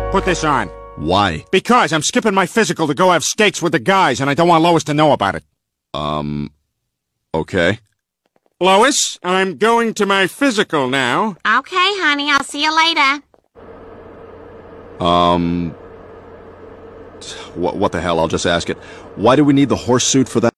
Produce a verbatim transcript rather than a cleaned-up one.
Put this on. Why? Because I'm skipping my physical to go have steaks with the guys, and I don't want Lois to know about it. Um, okay. Lois, I'm going to my physical now. Okay, honey, I'll see you later. Um, what, what the hell? I'll just ask it. Why do we need the horse suit for that?